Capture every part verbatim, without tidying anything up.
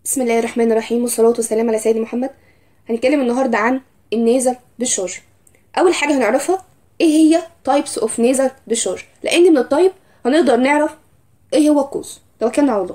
بسم الله الرحمن الرحيم والصلاة والسلام على سيدنا محمد. هنتكلم النهاردة عن النيزل ديشارج. أول حاجة هنعرفها ايه هي types of nasal discharge، لأن من التايب هنقدر نعرف ايه هو الكوز. توكلنا على الله.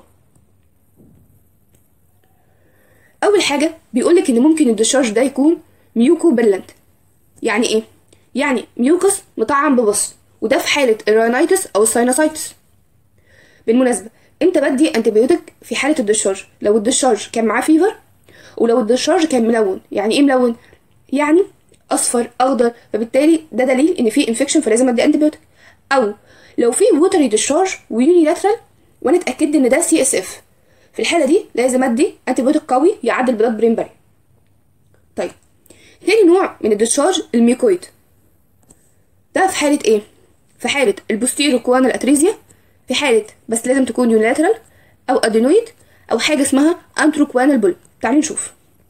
أول حاجة بيقولك إن ممكن الديشارج ده يكون ميوكو بيرلنت. يعني ايه؟ يعني ميوكس مطعم ببص، وده في حالة الراينايتس أو الساينوسايتس. بالمناسبة امتى بدي انتبيوتك في حالة الديشارج؟ لو الديشارج كان معاه فيفر، ولو الديشارج كان ملون. يعني ايه ملون؟ يعني اصفر اخضر، فبالتالي ده دليل ان في انفكشن فلازم ادي انتبيوتك. او لو في ووتري ديشارج ويوني لاترال وانا اتاكدت ان ده سي اس اف، في الحالة دي لازم ادي انتبيوتك قوي يعدل بلاد برين بارير. طيب تاني نوع من الديشارج الميوكويد. ده في حالة ايه؟ في حالة البوستيرو كوانال اتريزيا، في حالة بس لازم تكون يونيلاترال او ادينويد، او حاجة اسمها انتروكوانال بول. تعالوا نشوف.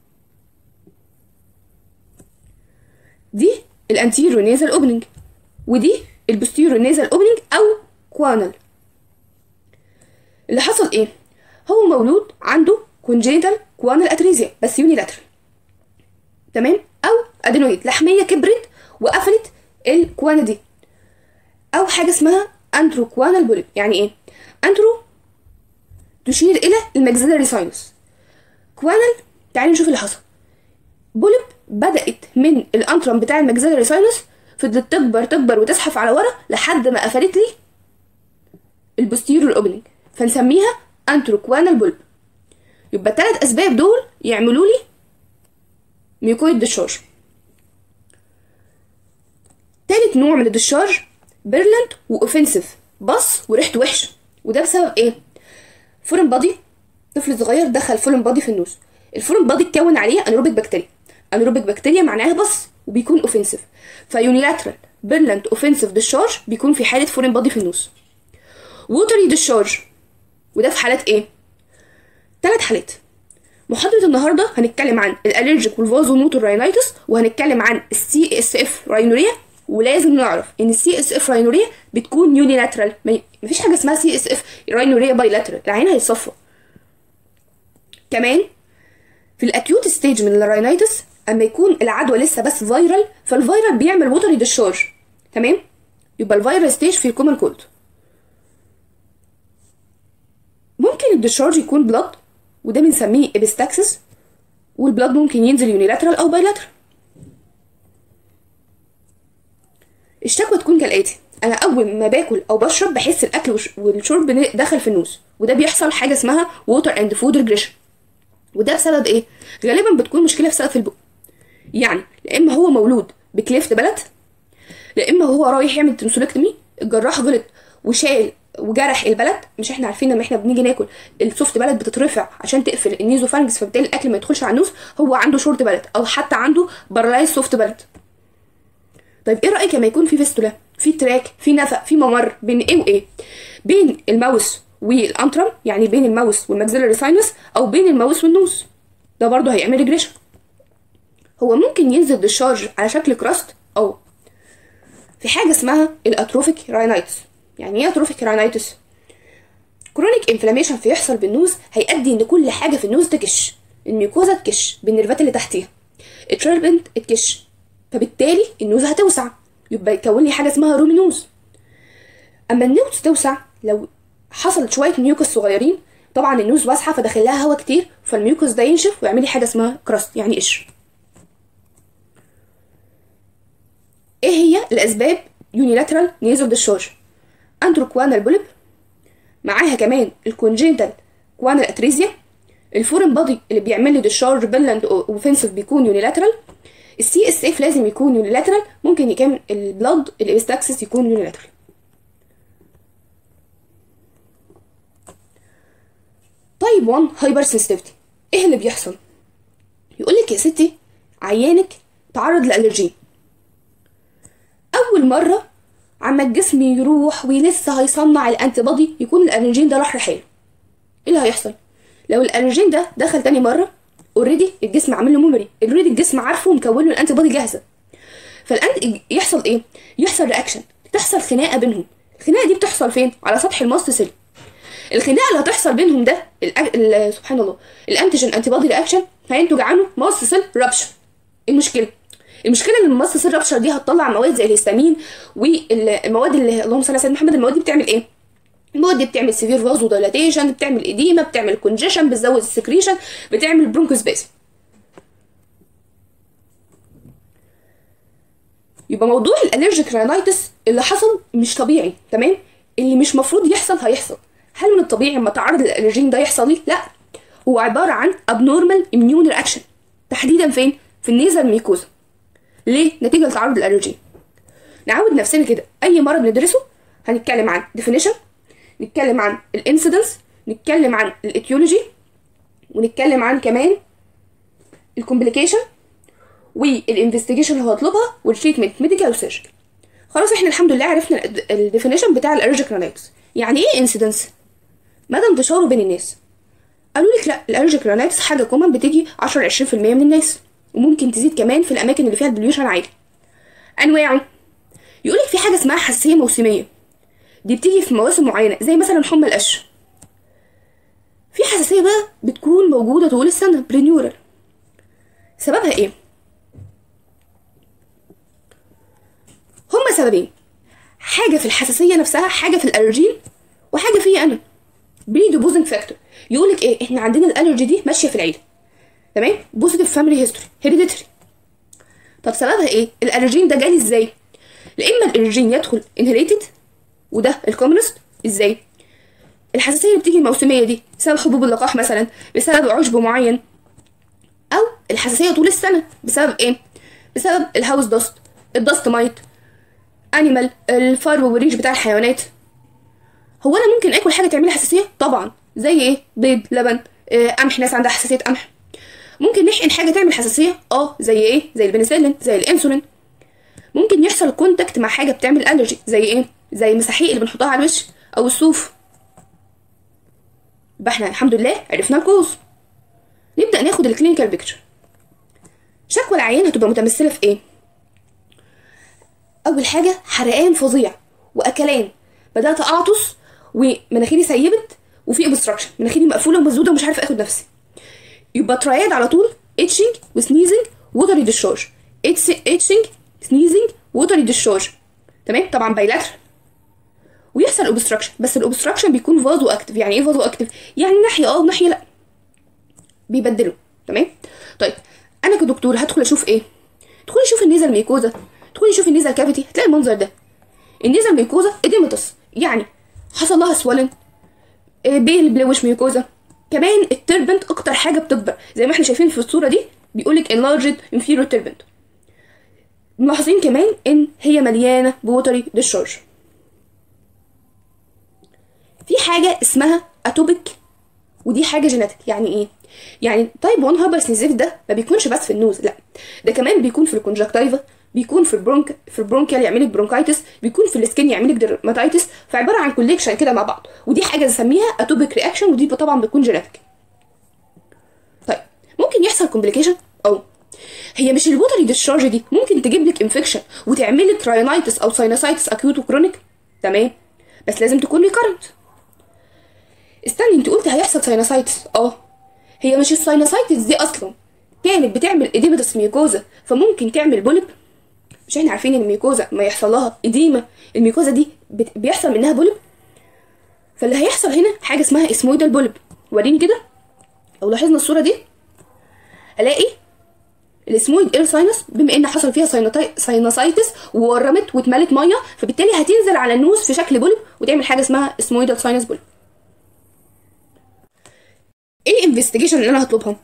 دي الانتيرو نيزل اوبننج، ودي البوستيرو نيزل اوبننج او كوانال. اللي حصل ايه؟ هو مولود عنده كونجينيتال كوانال اتريزيا بس يونيلاترال، تمام؟ او ادينويد، لحمية كبرت وقفلت الكوانا دي، او حاجة اسمها انتروكوانال بوليب. يعني ايه؟ انترو تشير الى الماكسيلاري ساينس، كوانال تعالي نشوف اللي حصل. بوليب بدأت من الانترم بتاع الماكسيلاري ساينس، فضلت تكبر تكبر وتزحف على ورا لحد ما قفلت لي البوستيرور اوبننج، فنسميها انتروكوانال بوليب. يبقى الثلاث اسباب دول يعملوا لي ميوكويد ديشارج. تالت نوع من الديشارج بيرلنت واوفنسيف، بص وريحته وحشه. وده بسبب ايه؟ فورين بادي، طفل صغير دخل فورين بادي في النوز، الفورين بادي اتكون عليه انيروبيك بكتيريا. انيروبيك بكتيريا معناها بص وبيكون اوفنسيف، فيونيلاترال بيرلنت اوفنسيف ديشارج بيكون في حاله فورين بادي في النوز. ووتري ديشارج، وده في حالات ايه؟ ثلاث حالات. محاضره النهارده هنتكلم عن الالرجيك والفازو موتور راينايتس، وهنتكلم عن السي اس اف راينوريا. ولازم نعرف ان السي اس اف راينوريا بتكون يونيلاترال، مفيش حاجه اسمها سي اس اف راينوريا بايلاترال، العين هيتصفى. كمان في الاكيوت ستيج من الراينايتس، اما يكون العدوى لسه بس فيرال، فالفيرال بيعمل ووتري ديشارج، تمام؟ يبقى الفيرال ستيج في الكومن كولد. ممكن الديشارج يكون بلاد، وده بنسميه ابستاكسس، والبلاد ممكن ينزل يونيلاترال او بايلاترال. الشكوى تكون كالاتي: انا اول ما باكل او بشرب بحس الاكل والشرب دخل في النوز، وده بيحصل حاجه اسمها ووتر اند فود ريجريشن. وده بسبب ايه؟ غالبا بتكون مشكله في سقف البق. يعني لا اما هو مولود بكليفت بلد، لا اما هو رايح يعمل تنسولكتمي، الجراح غلط وشال وجرح البلد. مش احنا عارفين لما احنا بنيجي ناكل السوفت بلد بتترفع عشان تقفل النيزوفارنجس، فبالتالي الاكل ما يدخلش على النوز. هو عنده شورت بلد، او حتى عنده بارالايز سوفت بلد. طيب ايه رايك لما يكون في فيستولا، في تراك، في نفق، في ممر بين ايه وايه؟ بين الماوس والانترم، يعني بين الماوس والماكسيلاري ساينس، او بين الماوس والنوز. ده برضه هيعمل ريجريشن. هو ممكن ينزل ديشارج على شكل كراست، او في حاجه اسمها الاتروفيك راينايتس. يعني ايه اتروفيك راينايتس؟ كرونيك انفلاميشن في يحصل بالنوز هيؤدي ان كل حاجه في النوز تكش، الميوكوزا تكش بالنيرفات اللي تحتيها، التريبنت تكش، فبالتالي النوز هتوسع، يبقى يكون لي حاجه اسمها رومي نوز. اما النوز توسع لو حصلت شويه ميوكس صغيرين، طبعا النوز واسعه فداخل لها هواء كتير، فالميوكس ده ينشف ويعمل لي حاجه اسمها كراست، يعني قشر. ايه هي الاسباب يونيلاترال نيزل ديشارج؟ انتروكوانال بوليب، معاها كمان الكونجينيتال كوانال اتريزيا، الفورين بادي اللي بيعمل لي ديشارج بيرلنت اوفنسيف بيكون يونيلاترال، السي اس اف لازم يكون يونيلاترال، ممكن يكون البلاد الابستاكسس يكون يونيلاترال. طيب واحد هايبر سنسيتيفيتي، ايه اللي بيحصل؟ يقول لك يا ستي عيانك تعرض لالرجين، اول مره عما الجسم يروح ولسه هيصنع الانتي بودي يكون الالرجين ده راح لحاله. ايه اللي هيحصل؟ لو الالرجين ده دخل تاني مره، اوريدي الجسم عامل له ميموري، اوريدي الجسم عارفه ومكون له الانتي بودي جاهزه، فالانتي يحصل ايه؟ يحصل رياكشن، تحصل خناقه بينهم. الخناقه دي بتحصل فين؟ على سطح الماست سيل. الخناقه اللي هتحصل بينهم ده ال ال سبحان الله الانتيجين انتي بودي رياكشن هينتج عنه ماست سيل رابشر. المشكله المشكله ان الماست سيل رابشر دي هتطلع مواد زي الهستامين والمواد اللي اللهم صل على سيدنا محمد. المواد دي بتعمل ايه؟ المواد دي بتعمل سيفير فازو دايلاتيشن، بتعمل اديما، بتعمل كونجيشن، بتزود السكريشن، بتعمل برونكوسباسم. يبقى موضوع الالرجيك رينايتس اللي حصل مش طبيعي، تمام؟ اللي مش مفروض يحصل هيحصل. هل من الطبيعي لما تعرض للالرجين ده يحصل لي؟ لا، هو عباره عن abnormal immune reaction تحديدا فين؟ في النيزل ميكوزا. ليه؟ نتيجه لتعرض الالرجين. نعود نفسنا كده اي مرض ندرسه هنتكلم عن definition، نتكلم عن الانسيدنس، نتكلم عن الايتيولوجي، ونتكلم عن كمان الكومبليكيشن والانفستيجيشن اللي هطلبها والتريتمنت ميديكال وسيرجيكال. خلاص احنا الحمد لله عرفنا الديفينيشن بتاع الالرجيك رينايتس. يعني ايه انسيدنس؟ مدى انتشاره بين الناس. قالوا لك لا، الالرجيك رينايتس حاجه كومن بتيجي عشرة ل عشرين في المية من الناس، وممكن تزيد كمان في الاماكن اللي فيها البليوشن عالي. انواعه يقول لك في حاجه اسمها حساسيه موسميه، دي بتيجي في مواسم معينه زي مثلا حمى القش. في حساسيه بقى بتكون موجوده طول السنه برينيورال. سببها ايه؟ هما سببين، حاجه في الحساسيه نفسها، حاجه في الالرجين، وحاجه فيا انا بريدوبوزنج فاكتور. يقولك ايه؟ احنا عندنا الالرجي دي ماشيه في العيله، تمام؟ بوزيتيف فاميلي هيستوري هيريديتري. طب سببها ايه؟ الالرجين ده جالي ازاي؟ لا اما الالرجين يدخل انهيريتد، وده الكومنست. ازاي؟ الحساسيه اللي بتيجي الموسميه دي بسبب حبوب اللقاح مثلا، بسبب عشب معين، او الحساسيه طول السنه بسبب ايه؟ بسبب الهاوس داست، الداست مايت، انيمال، الفارو والريش بتاع الحيوانات. هو انا ممكن اكل حاجه تعمل لي حساسيه؟ طبعا. زي ايه؟ بيض، لبن، آه، قمح، ناس عندها حساسيه قمح. ممكن نحقن حاجه تعمل حساسيه؟ اه. زي ايه؟ زي البنسلين، زي الانسولين. ممكن يحصل كونتاكت مع حاجه بتعمل الرجي، زي ايه؟ زي المساحيق اللي بنحطها على الوش او الصوف. يبقى احنا الحمد لله عرفنا الكوز. نبدا ناخد الكلينيكال بيكتشر. شكوى العيان هتبقى متمثله في ايه؟ اول حاجه حرقان فظيع واكلان، بدات اعطس ومناخيري سيبت وفي اوبستراكشن، مناخيري مقفوله ومسدوده ومش عارفه اخد نفسي. يبقى ترايد على طول، اتشنج وسنيزنج ووتري ديشارج، اتشنج سنيزنج ووتري ديشارج، تمام؟ طبعا بايلاترال. ويحصل اوبستراكشن، بس الاوبستراكشن بيكون فازو اكتف. يعني ايه فازو اكتف؟ يعني ناحيه اه وناحيه لا، بيبدلوا، تمام؟ طيب انا كدكتور هدخل اشوف ايه؟ ادخلي شوف النيزل ميكوزا، ادخلي شوف النيزل كافيتي، هتلاقي المنظر ده. النيزل ميكوزا اديمتس، يعني حصل لها سوالن، بيل بلوش ميكوزا. كمان التربنت اكتر حاجه بتكبر، زي ما احنا شايفين في الصوره دي بيقولك enlarged inferior turbinate. ملاحظين كمان ان هي مليانه بوتري ديشارج. في حاجه اسمها اتوبيك، ودي حاجه جينيتك. يعني ايه؟ يعني تايب واحد هايبر سنسيتيف ده ما بيكونش بس في النوز، لا ده كمان بيكون في الكونجكتيفا، بيكون في البرونك في البرونكيال يعملك برونكايتس، بيكون في السكين يعملك ديرماتايتس. فعباره عن كوليكشن كده مع بعض، ودي حاجه نسميها اتوبيك رياكشن، ودي طبعا بتكون جينيتك. طيب ممكن يحصل كومبليكيشن. او هي مش الوتري ديشارج دي ممكن تجيب لك انفكشن وتعمل لك راينايتس او ساينوسايتس اكيوت وكرونيك، تمام؟ بس لازم تكون ريكارنت. استني، انت قلت هيحصل ساينوسايتس. اه هي مش الساينوسايتس دي اصلا كانت بتعمل اديمتس ميكوزا، فممكن تعمل بولب. مش احنا عارفين ان الميكوزا ما يحصل لها اديمه، الميكوزا دي بيحصل منها بولب. فاللي هيحصل هنا حاجه اسمها اسمويدال بولب. وريني كده، لو لاحظنا الصوره دي الاقي الاسمويد اير ساينس، بما ان حصل فيها ساينوسايتس وورمت واتملت ميه، فبالتالي هتنزل على النوز في شكل بولب وتعمل حاجه اسمها اسمويدال ساينس بولب. ايه الانفستيجيشن اللي انا هطلبها؟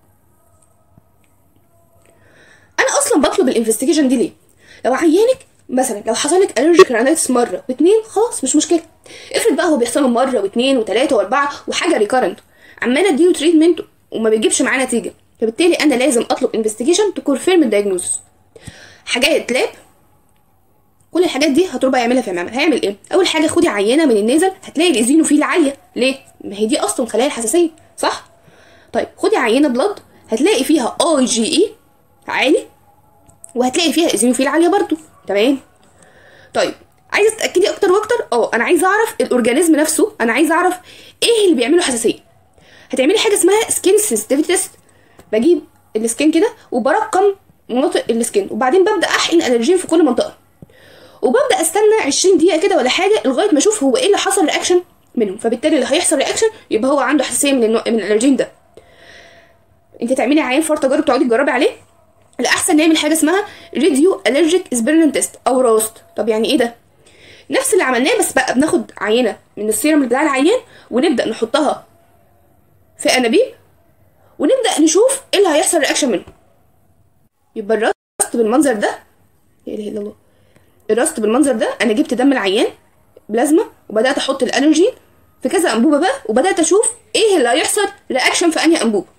انا اصلا بطلب الانفستيجيشن دي ليه؟ لو عيانك مثلا لو حصل لك الرجيك رينايتس مره واثنين خلاص مش مشكله. افرض بقى هو بيحصل مره واثنين وثلاثه واربعه وحاجه ريكارنت، عماله اديله تريتمنت وما بيجيبش معاه نتيجه، فبالتالي انا لازم اطلب انفستيجيشن تكونفيرم الدايجنوستس. حاجات لاب، كل الحاجات دي هتربى يعملها في المعمل. هيعمل ايه؟ اول حاجه خدي عينه من النيزل، هتلاقي الايزينوفيل عاليه. ليه؟ ما هي دي اصلا خلايا الحساسيه، صح؟ طيب خدي عينه بلاد، هتلاقي فيها اي جي اي عالي، وهتلاقي فيها ايزينوفيل عاليه برضو، تمام؟ طيب عايزه تتاكدي اكتر واكتر، اه انا عايزه اعرف الاورجانيزم نفسه، انا عايزه اعرف ايه اللي بيعمله حساسيه. هتعملي حاجه اسمها سكين سنسيتيفيتي تيست. بجيب السكين كده وبرقم مناطق السكين، وبعدين ببدا احقن الرجين في كل منطقه، وببدا استنى عشرين دقيقه كده ولا حاجه لغايه ما اشوف هو ايه اللي حصل رياكشن منهم. فبالتالي اللي هيحصل رياكشن يبقى هو عنده حساسيه من النوع من الالرجين ده. انت تعملي عيان فار تجارب تقعدي تجربي عليه. الاحسن نعمل حاجه اسمها راديو الرجيك اسبيرمنت تيست او راست. طب يعني ايه ده؟ نفس اللي عملناه، بس بقى بناخد عينه من السيرم بتاع العيان ونبدا نحطها في انابيب ونبدا نشوف ايه اللي هيحصل رياكشن منه. يبقى الراست بالمنظر ده، لا اله الا الله، الراست بالمنظر ده انا جبت دم العيان بلازما وبدات احط الالرجين في كذا انبوبه بقى، وبدات اشوف ايه اللي هيحصل رياكشن في انهي انبوبه.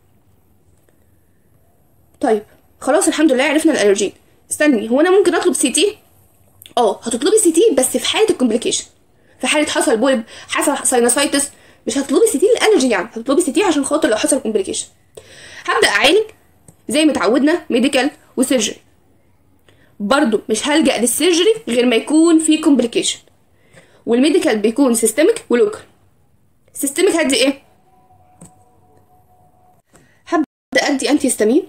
طيب خلاص الحمد لله عرفنا الالرجين. استني، هو انا ممكن اطلب سي تي؟ اه هتطلبي سي تي بس في حاله الكومبليكيشن، في حاله حصل بولب، حصل ساينوسايتس، مش هتطلبي سي تي للالرجي، يعني هتطلبي سي تي عشان خاطر لو حصل كومبليكيشن. هبدا اعالج زي ما اتعودنا ميديكال وسيرجري. برضو مش هلجأ للسيرجري غير ما يكون في كومبليكيشن، والميديكال بيكون سيستميك ولوكال. سيستميك هدي ايه؟ هبدا ادي انتي هيستامين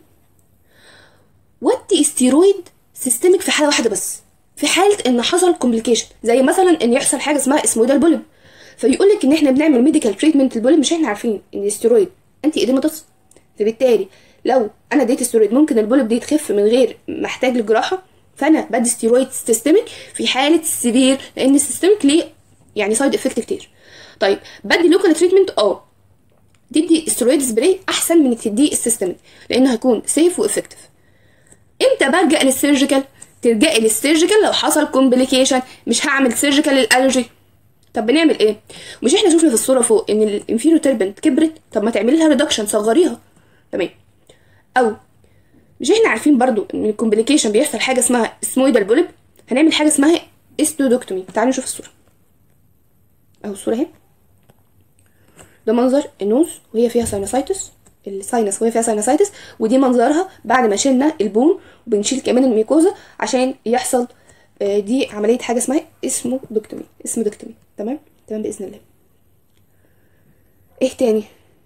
وادي استيرويد سيستميك في حاله واحده بس، في حاله ان حصل كومبليكيشن، زي مثلا ان يحصل حاجه اسمها اسمويدال بولب، فيقول لك ان احنا بنعمل ميديكال تريتمنت للبولب. مش احنا عارفين ان الاستيرويد انتي اديماتوس، فبالتالي لو انا اديت استيرويد ممكن البولب دي تخف من غير ما احتاج للجراحه، فانا بدي استيرويد سيستميك في حاله السيفير، لان السيستميك ليه يعني سايد افكت كتير. طيب بدي لوكال تريتمنت، اه تدي استيرويد سبراي احسن من انك تديه السيستميك، لانه هيكون سيف وافكتيف. امتى بلجأ للسيرجيكال؟ تلجئي للسيرجيكال لو حصل كومبليكيشن، مش هعمل سيرجيكال للالرجي. طب بنعمل ايه؟ مش احنا شفنا في الصوره فوق ان الانفيرو تربنت كبرت؟ طب ما تعملي لها ريدكشن، صغريها، تمام. او مش احنا عارفين برضو ان الكومبليكيشن بيحصل حاجه اسمها اسمويدال بولب؟ هنعمل حاجه اسمها استودوكتومي. تعالوا نشوف الصوره اهو. الصوره اهي، ده منظر النوز وهي فيها ساينوسايتس، الساينس وهي فيها ساينوسايتس، ودي منظرها بعد ما شلنا البون، وبنشيل كمان الميكوزا عشان يحصل دي عمليه حاجه اسمها اسمه دوكتومي، اسمه دوكتومي. تمام تمام باذن الله. ايه تاني؟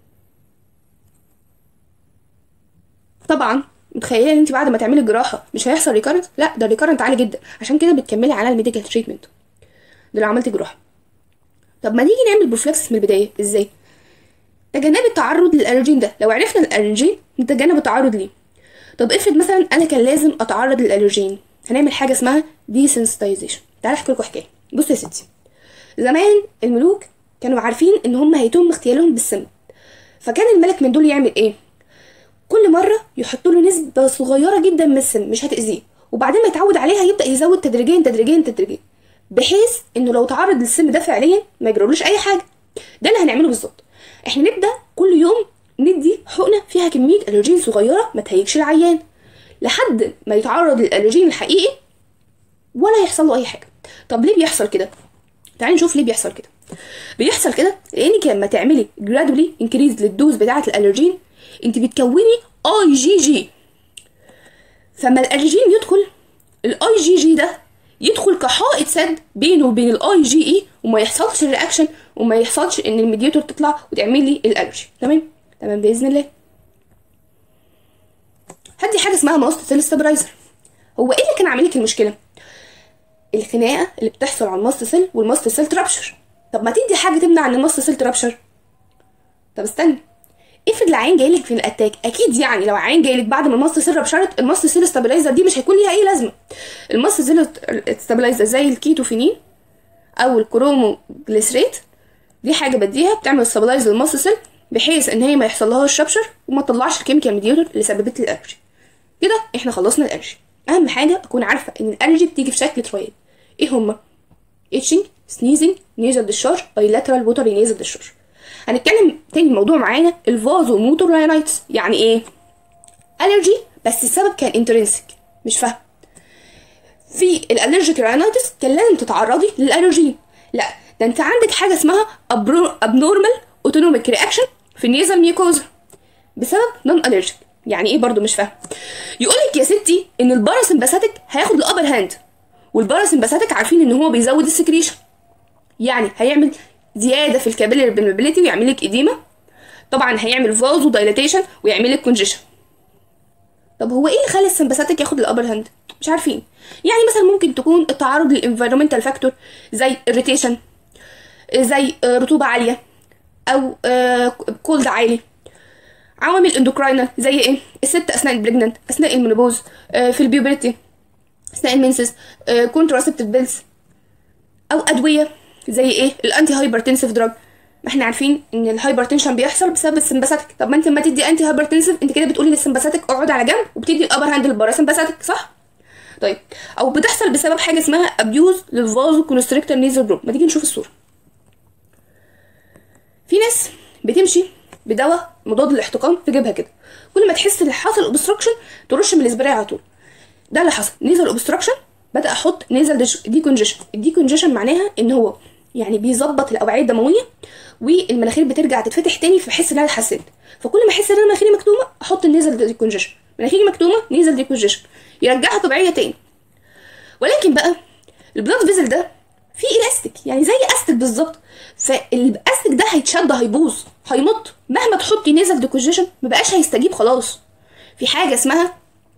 طبعا متخيله ان انت بعد ما تعملي الجراحه مش هيحصل ريكارنت؟ لا، ده ريكارنت عالي جدا، عشان كده بتكملي على الميديكال تريتمنت ده لو عملتي جراحه. طب ما نيجي نعمل بروفلاكسس من البدايه. ازاي؟ تجنبي التعرض للالرجين ده. لو عرفنا الالرجين نتجنب التعرض ليه. طب افرض مثلا انا كان لازم اتعرض للالرجين، هنعمل حاجه اسمها ديسنسيتايزيشن. تعالى احكي لكم حكايه. بصوا يا ستي، زمان الملوك كانوا عارفين ان هم هيتم اغتيالهم بالسم، فكان الملك من دول يعمل ايه؟ كل مره يحطوا له نسبه صغيره جدا من السم مش هتاذيه، وبعدين ما يتعود عليها يبدا يزود تدريجيا تدريجيا تدريجيا، بحيث انه لو تعرض للسم ده فعليا ما يجرالوش اي حاجه. ده اللي هنعمله بالظبط. احنا نبدا كل يوم ندي حقنه فيها كميه الرجين صغيره ما تهيجش العيان لحد ما يتعرض للالرجين الحقيقي ولا يحصل له اي حاجه. طب ليه بيحصل كده؟ تعالي نشوف ليه بيحصل كده. بيحصل كده لانك لما تعملي جرادولي انكريز للدوز بتاعه الالرجين انت بتكوني اي جي جي، فما الالرجين يدخل الاي جي جي ده يدخل كحائط سد بينه وبين الاي جي اي، وما يحصلش الرياكشن وما يحصلش ان الميدياتور تطلع وتعملي الالرجي. تمام تمام باذن الله. هدي حاجه اسمها ماست سيل ستابلايزر. هو ايه اللي كان عامل لك المشكله؟ الخناقه اللي بتحصل على الماست سيل والماست سيل ترابشر. طب ما تدي حاجه تمنع ان الماست سيل ترابشر. طب استني، افرض العين جايلك في الاتاك، اكيد يعني لو عين جايلك بعد ما الماست سيل رابشرت، الماست سيل ستابلايزر دي مش هيكون ليها اي لازمه. الماست سيل ستابلايزر زي الكيتوفينين او الكرومو جليسريت، دي حاجه بديها بتعمل ستابلايز للماست سيل بحيث ان هي ما يحصلهاش رابشر وما تطلعش الكيميكال ميدياتور اللي سببت لي الالرجي. كده احنا خلصنا الالرجي. اهم حاجه اكون عارفه ان الالرجي بتيجي في شكل ترايد. ايه هما؟ اتشنج، سنيزنج، نيزل ديشارج، بايلاترال ووتري نيزل ديشارج. هنتكلم تاني موضوع معانا الفازو موتور راينايتس. يعني ايه؟ الرجي بس السبب كان انترنسك، مش فاهم. في الالرجيك راينايتس كان لازم تتعرضي للالرجين، لا ده انت عندك حاجه اسمها ابنورمال اوتونوميك رياكشن في النيزل ميوكوزا بسبب نون الرجيك. يعني ايه برضو مش فاهم؟ يقولك يا ستي ان الباراسمباثيك هياخد الابر هاند والباراسمباثيك عارفين ان هو بيزود السكريشن، يعني هيعمل زياده في الكابيلاري بيرميبيليتي ويعمل لك اديمه، طبعا هيعمل فازو دايلاتيشن ويعمل لك كونجيشن. طب هو ايه اللي خلى السمباثيك ياخد الابر هاند؟ مش عارفين. يعني مثلا ممكن تكون التعرض للانفيرومنتال فاكتور زي الريتيشن، زي رطوبه عاليه، او كولد عالي. عوامل اندوكراينال زي ايه؟ الست اثناء البريجننت، اثناء المينوبوز، في البيوبرتي، اثناء المنسس، كونتراسبتيف بيلز. او ادويه زي ايه؟ الانتي هايبرتنسيف دراج. ما احنا عارفين ان الهايبرتنشن بيحصل بسبب السمباثيك. طب ما انت لما تدي انتي هايبرتنسيف انت كده بتقولي للسمباثيك اقعد على جنب، وبتدي الابر هاند للباراسمباثيك، صح؟ طيب، او بتحصل بسبب حاجه اسمها ابيوز للفازو كونستريكتور نيزل دروب. ما تيجي نشوف الصوره. في ناس بتمشي بدواء مضاد للاحتقان في جيبها كده، كل ما تحس ان حصل اوبستراكشن ترش من السبراي على طول. ده اللي حصل، نيزل اوبستراكشن، بدا احط نيزل ديكونجيشن. الديكونجيشن معناها ان هو يعني بيظبط الاوعيه الدمويه والمناخير بترجع تتفتح تاني، فبحس ان انا اتحسنت. فكل ما احس ان انا مناخيري مكتومه احط النيزل ديكونجيشن، مناخيري مكتومه نيزل ديكونجيشن، يرجعها طبيعيه تاني. ولكن بقى البلاد فيزل ده فيه الاستيك، يعني زي استيك بالظبط، فالاستيك ده هيتشد، هيبوظ، هيمط. مهما تحطي نيزل ديكونجيشن ما بقاش هيستجيب خلاص. في حاجه اسمها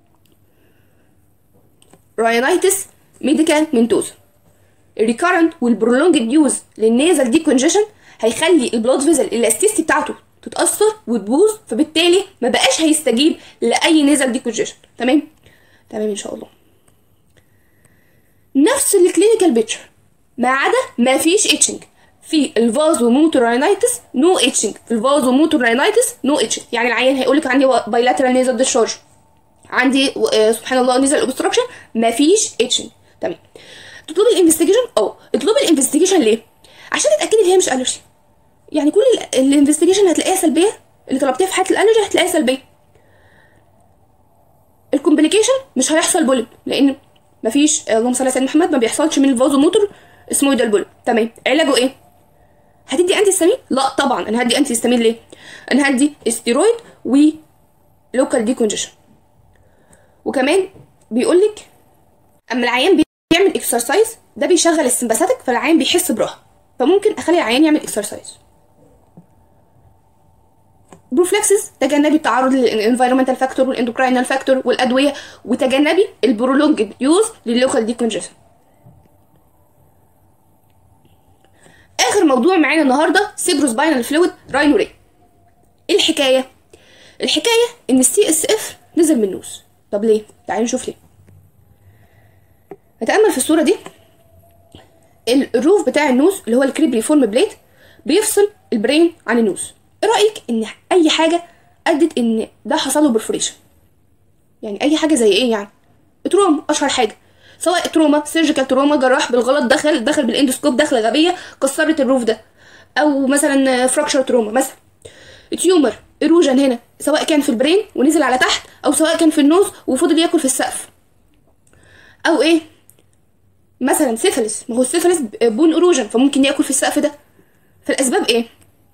راينايتس ميديكال منتوزا. الريكارنت والبرولونجد يوز للنيزل ديكونجيشن هيخلي البلاد فيزل الاستيستي بتاعته تتاثر وتبوظ، فبالتالي ما بقاش هيستجيب لاي نيزل ديكونجيشن. تمام تمام ان شاء الله. نفس الكلينيكال بيتشر ما عدا ما فيش اتشنج. في الفازو موتور راينايتس نو اتشنج، في الفازو موتور راينايتس نو اتشنج. يعني العيان هيقول لك عندي بايلاترال نيزل ديشارج، عندي آه سبحان الله نيزل اوبستراكشن، ما فيش اتشنج. تمام. تطلبي الانفستيجيشن؟ اه اطلبي الانفستيجيشن ليه؟ عشان تتاكدي ان هي مش الرجي. يعني كل الانفستيجيشن هتلاقيها سلبيه، اللي طلبتيها في حاله الالرجي هتلاقيها سلبيه. الكومبليكيشن مش هيحصل بولب، لان مفيش اللهم صل على سيدنا محمد ما بيحصلش من الفازو موتور اسمه ده البولب. تمام. علاجه ايه؟ هتدي انتي هيستامين؟ لا طبعا. انا هدي انتي هيستامين ليه؟ انا هدي استيرويد ولوكال ديكونجيشن. وكمان بيقول لك اما العيان بيعمل اكسرسايز ده بيشغل السمباثيك، فالعيان بيحس براحه، فممكن اخلي العيان يعمل اكسرسايز. بروفلاكسس، تجنبي التعرض للانفيرومنتال فاكتور والاندوكراينال فاكتور والادويه، وتجنبي البرولونجد يوز لللوكال ديكونجيشن. اخر موضوع معانا النهارده سيبروسباينال فلويد راينوري. ايه الحكايه؟ الحكايه ان السي اس اف نزل من النوز. طب ليه؟ تعالوا نشوف ليه. نتامل في الصوره دي. الروف بتاع النوز اللي هو الكريبري فورم بليت بيفصل البرين عن النوز. ايه رايك ان اي حاجه ادت ان ده حصل له برفوريشن؟ يعني اي حاجه زي ايه؟ يعني تروما اشهر حاجه، سواء تروما سيرجيكال تروما، جراح بالغلط دخل دخل بالاندوسكوب دخله غبيه كسرت الروف ده، او مثلا فراكشر تروما مثلا. تيومر ايروجن هنا، سواء كان في البرين ونزل على تحت، او سواء كان في النوز وفضل ياكل في السقف. او ايه مثلا سيفلس، ما هو السيفلس بون ايروجن فممكن ياكل في السقف ده. فالاسباب ايه؟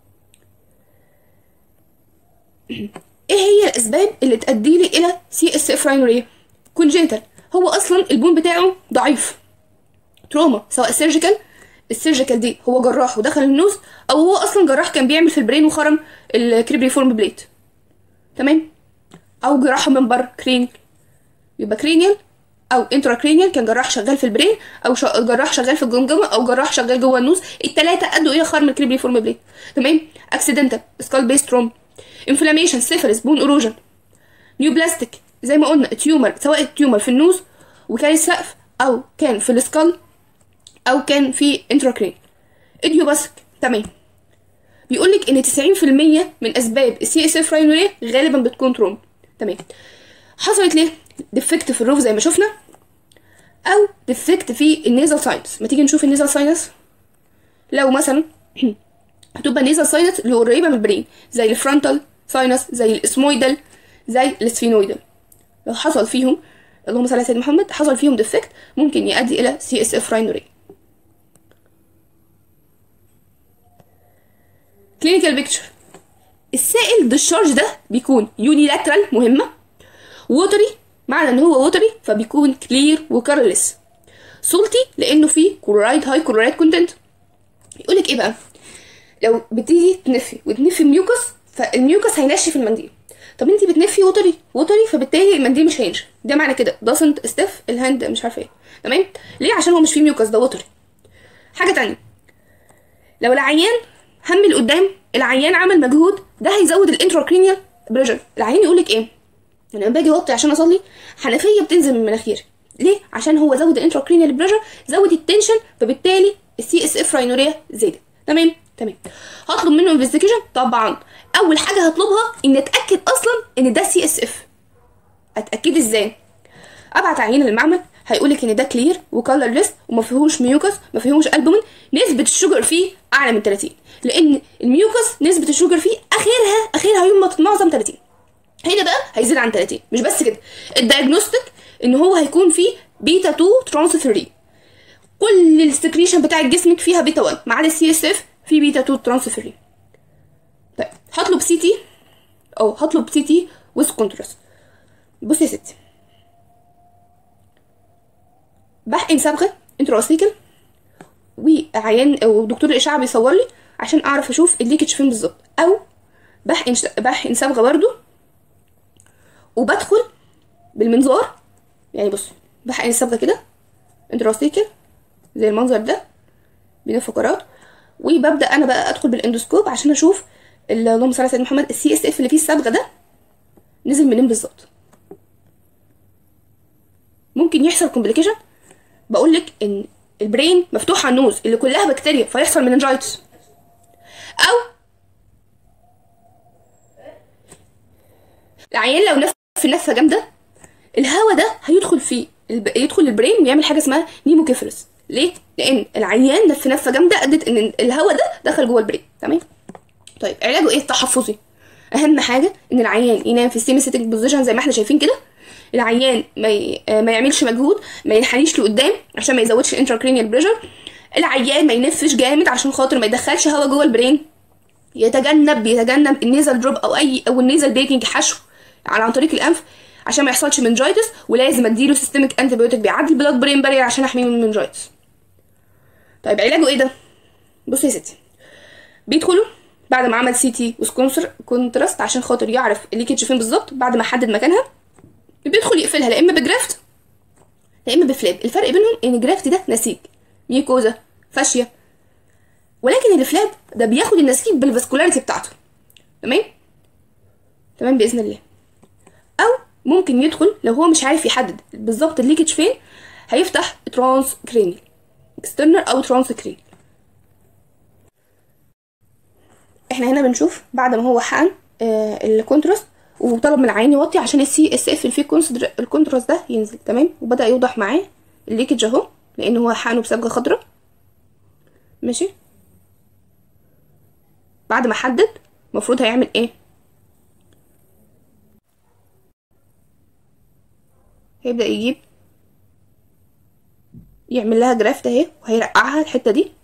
ايه هي الاسباب اللي تؤدي لي الى سي اس اف راينوريا؟ كونجنتال، هو اصلا البون بتاعه ضعيف. تروما سواء سيرجيكال، السيرجيكال دي هو جراح ودخل النوز، او هو اصلا جراح كان بيعمل في البرين وخرم الكريبري فورم بليت. تمام. او جراحه من بره كرينيال، يبقى كرينيال او انترا كرينيال، كان جراح شغال في البرين، او جراح شغال في الجمجمه، او جراح شغال جوه النوز. الثلاثه ادوا الى خرم الكريبري فورم بليت. تمام. اكسيدنتال سكال بيس تروما، انفلاميشن سيفلس بون ايروجن، نيوبلاستيك زي ما قلنا تيومر، سواء التيومر في النوز وكان السقف، او كان في السكال، او كان في انتراكرين. اديوباسك. تمام. بيقول لك ان تسعين في المية من اسباب السي اس اف راينوريا غالبا بتكون تروما. تمام. حصلت ليه؟ ديفكت في الروف زي ما شفنا، او ديفكت في النيزل ساينس. ما تيجي نشوف النيزل ساينس. لو مثلا هتبقى النيزل ساينس اللي قريبه من البرين، زي الفرونتال ساينس، زي الاسمويدال، زي السفينويدال، لو حصل فيهم اللهم صل على سيدنا محمد حصل فيهم ديفكت ممكن يؤدي الى سي اس اف راينوريا. كلينيكال بيكتشر. السائل ديشارج ده بيكون يونيلاترال، مهمه، ووتري، معنى ان هو ووتري فبيكون كلير وكارلس. سولتي لانه فيه كلورايد هاي كلورايد كونتنت. يقول لك ايه بقى؟ لو بتيجي تنفي وتنفي ميوكس فالميوكس هينشف المنديل. طب انت بتنفي ووتري ووتري فبالتالي المنديل مش هينشف، ده معنى كده doesn't stiff الهاند مش عارفه ايه. تمام ليه؟ عشان هو مش فيه ميوكس، ده ووتري. حاجه تانية، لو العيان هم لقدام، العيان عمل مجهود، ده هيزود الانتراكرينيال بريشر. العيان يقول لك ايه؟ انا لما باجي اوطي عشان اصلي حنفيه بتنزل من مناخيري، ليه؟ عشان هو زود الانتراكرينيال بريشر، زود التنشن، فبالتالي السي اس اف راينوريا زادت. تمام تمام هطلب منه انفستيجيشن. طبعا اول حاجه هطلبها ان اتاكد اصلا ان ده سي اس اف. اتاكد ازاي؟ ابعت عينه للمعمل، هيقولك ان ده كلير وكالرلس وما فيهوش ميوكس، ما فيهوش البومين، نسبه الشوجر فيه اعلى من ثلاثين، لان الميوكس نسبه الشوجر فيه اخرها اخرها يوم ما تتمعظم ثلاثين. هنا بقى هيزيد عن ثلاثين. مش بس كده، الدايجنوستيك ان هو هيكون فيه بيتا اتنين ترانس ثلاثة. كل السكريشن بتاع جسمك فيها بيتا واحد ما عدا السي اس اف في بيتا اتنين ترانس ثلاثة. طيب هطلب سي تي او هطلب سي تي ويز كونتراست. بصي يا ستي، بحقن صبغه انتراسيكل وعيان او دكتور الاشعه بيصور لي عشان اعرف اشوف الليكج فين بالظبط، او بحقن بحقن صبغه برده وبدخل بالمنظار. يعني بص بحقن الصبغه كده انتراسيكل زي المنظر ده بين الفقرات، وببدا انا بقى ادخل بالاندوسكوب عشان اشوف اللهم صل على سيدنا محمد السي اس اف اللي فيه الصبغه ده نزل منين بالظبط. ممكن يحصل كومبليكيشن، بقول لك ان البرين مفتوح على النوز اللي كلها بكتيريا فيحصل مننجايتس، او العيان لو نفس نفسه جامده الهواء ده هيدخل فيه الب... يدخل البرين ويعمل حاجه اسمها نيموكيفالس. ليه؟ لان العيان نفس نفسه جامده ادت ان الهواء ده دخل جوه البرين. تمام. طيب علاجه ايه؟ التحفظي. اهم حاجه ان العيان ينام في السيميستيك بوزيشن زي ما احنا شايفين كده. العيان ما ي... ما يعملش مجهود، ما ينحنيش لقدام عشان ما يزودش الانتراكرينيال بريشر. العيان ما ينفش جامد عشان خاطر ما يدخلش هواء جوه البرين. يتجنب يتجنب النيزل دروب او اي او النيزل بيكنج حشو على عن طريق الانف عشان ما يحصلش منجايتس، ولازم اديله سيستميك انتي بايوتيك بيعدي البلاد برين بارير عشان احميه من المنجايتس. طيب علاجه ايه ده؟ بصي يا ستي، بيدخلوا بعد ما عمل سي تي وكونتراست عشان خاطر يعرف الليكج فين بالظبط، بعد ما حدد مكانها بيدخل يقفلها لا اما بجرافت لا اما بفلاب. الفرق بينهم ان الجرافت ده نسيج ميكوزا فاشيه، ولكن الفلاب ده بياخد النسيج بالفاسكولاريتي بتاعته. تمام تمام باذن الله. او ممكن يدخل لو هو مش عارف يحدد بالظبط الليكج فين، هيفتح ترانس كرينيال اكسترنال او ترانس كرينيال. احنا هنا بنشوف بعد ما هو حقن آه الكونتراست وطلب من العين يوطي عشان السي اس اف اللي فيه الكونتراست ده ينزل. تمام. وبدا يوضح معاه الليكج اهو لان هو حقنه بصبغه خضراء. ماشي. بعد ما حدد المفروض هيعمل ايه؟ هيبدا يجيب يعمل لها جرافت اهي وهيرقعها الحته دي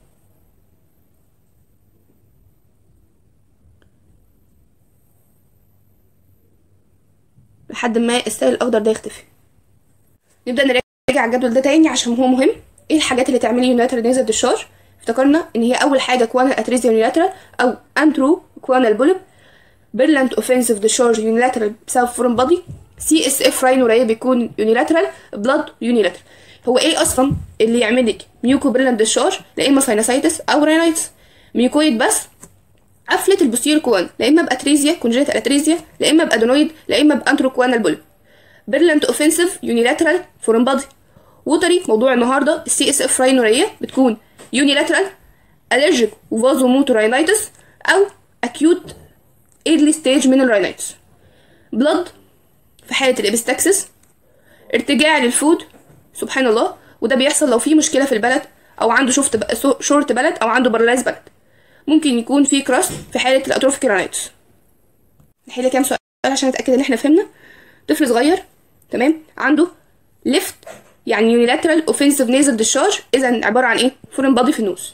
لحد ما السائل الاخضر ده يختفي. نبدا نراجع الجدول ده تاني عشان هو مهم. ايه الحاجات اللي تعملي يونيلاترال نيزل ديشارج؟ افتكرنا ان هي اول حاجه كوانال اتريزيا يونيلاترال او انترو كوانال بوليب، بيرلانت اوفنسيف ديشارج يونيلاترال بسبب فورن بادي، سي اس اف راينوريا بيكون يونيلاترال، بلاد يونيلاترال. هو ايه اصلا اللي يعمل لك ميوكو بيرلانت ديشارج؟ لا اما ساينوسايتس او راينايتس. ميوكويد بس قفله البوستيريور كوان، لا اما باتريزيا كونجنتال اتريزيا، لا اما بادينويد، لا اما بانترو كوانال بوليب. بيرلانت اوفنسيف يونيلاترال فورن بادي. ووتري موضوع النهارده السي اس اف راينوريا بتكون يونيلاترال الرجيك وفازو موتور راينايتس او اكيوت ايرلي ستيج من الراينايتس. بلاد في حاله الابستكسس، ارتجاع للفود سبحان الله، وده بيحصل لو في مشكله في البلد او عنده شفت شورت بلد او عنده بارلايز بلد. ممكن يكون في كراست في حاله الاتروفيك راينايتس. نحل كام سؤال عشان نتاكد ان احنا فهمنا. طفل صغير تمام عنده ليفت يعني يونيلاترال اوفنسيف نيزل ديشارج، اذا عباره عن ايه؟ فورين بادي في النوز.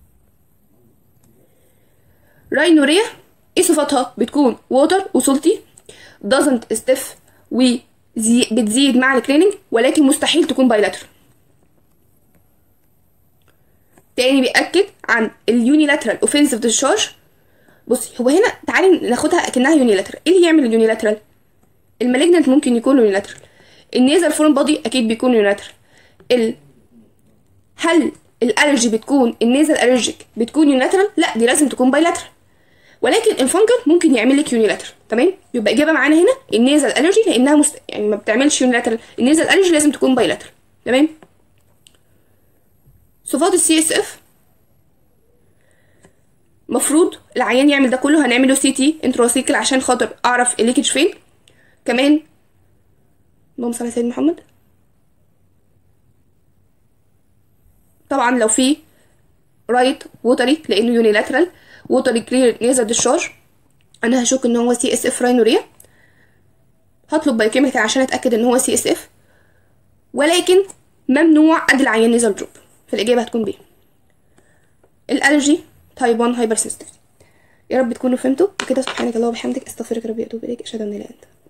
راينوريا ايه صفاتها؟ بتكون ووتر وسولتي، doesn't stiff وبتزيد مع الكليننج، ولكن مستحيل تكون بايلاترال. تاني بيأكد عن اليونيلاترال اوفنسيف ديسشارج. بصي هو هنا تعالي ناخدها اكنها يونيلاترال. ايه اللي يعمل اليونيلاترال؟ المالجنت ممكن يكون يونيلاترال، النيزل فورم بادي اكيد بيكون يونيلاترال. ال هل الالرجي بتكون النيزل الرجيك بتكون يونيلاترال؟ لا، دي لازم تكون بايلاترال. ولكن الفنجل ممكن يعمل لك يونيلاترال. تمام، يبقى اجابه معانا هنا النيزل الرجي، لانها مست... يعني ما بتعملش يونيلاترال. النيزل الرجي لازم تكون بايلاترال. تمام. صفات السي اس اف، مفروض العيان يعمل ده كله. هنعمله سي تي انتراسيكل عشان خاطر اعرف الليكج فين. كمان اللهم صل على سيدنا محمد، طبعا لو في رايت ووتري لانه يونيلاترال ووتري كلير نيزل ديشارج، انا هشك ان هو سي اس اف راينوريا، هطلب بايوكيميكال عشان اتاكد ان هو سي اس اف. ولكن ممنوع ادي العيان نيزل دروب، فالاجابه هتكون بي. الالرجي تايب واحد هايبر سنسيتيفيتي. يا رب تكونوا فهمتوا وكده. سبحانك اللهم وبحمدك، استغفرك ربي واتوب اليك، اشهد ان لا اله الا انت.